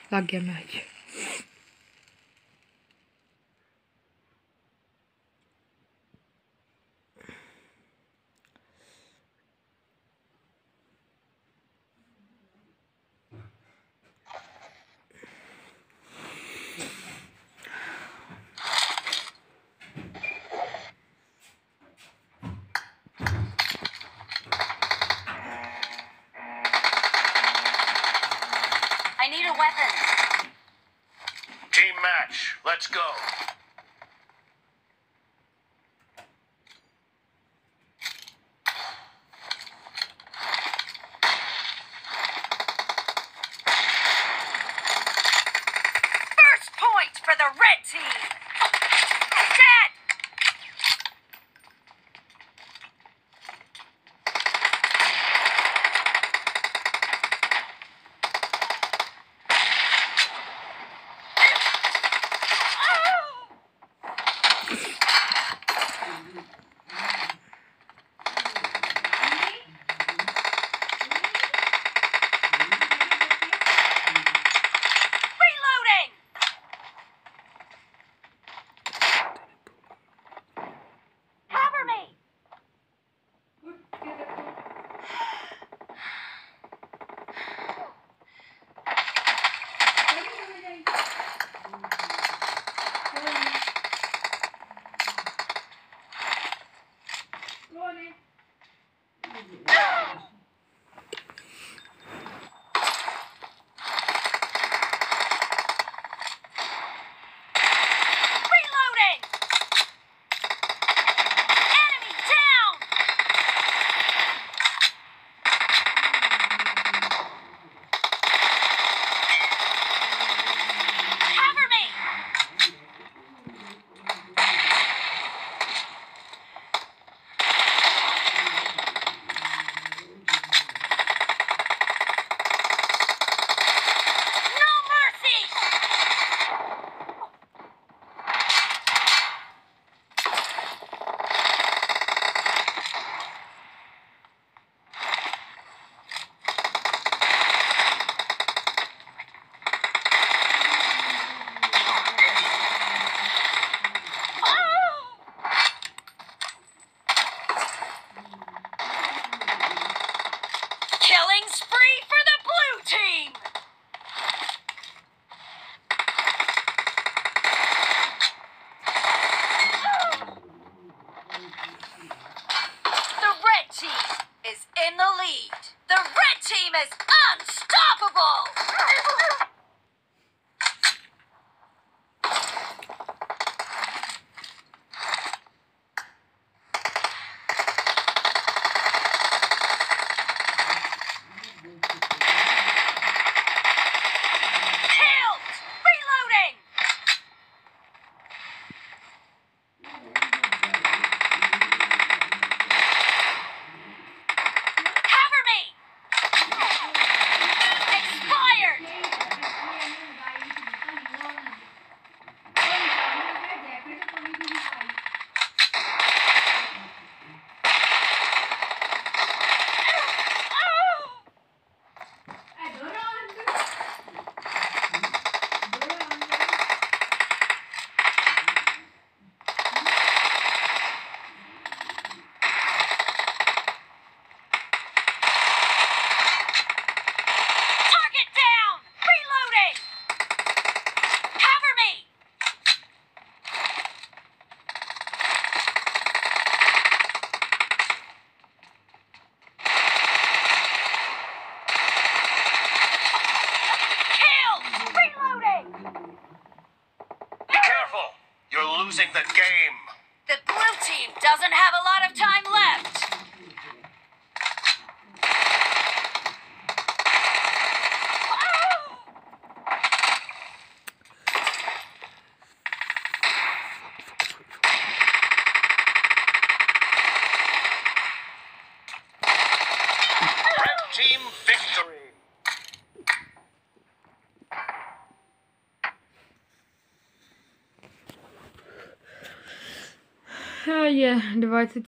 लग गया match. I need a weapon. Team match. Let's go. First point for the red team. Dead. Reloading. Cover me. Reloading. Enemy down. Cover me. No mercy. Killing spree for the blue team. The red team is in the lead. The red team is unstoppable. Killed. Reloading. Cover me. Expired. Target down. Reloading. Cover me. Killed. Reloading. Be careful. You're losing the game. The blue team doesn't have a lot of time left. Red team victory. Ja, 20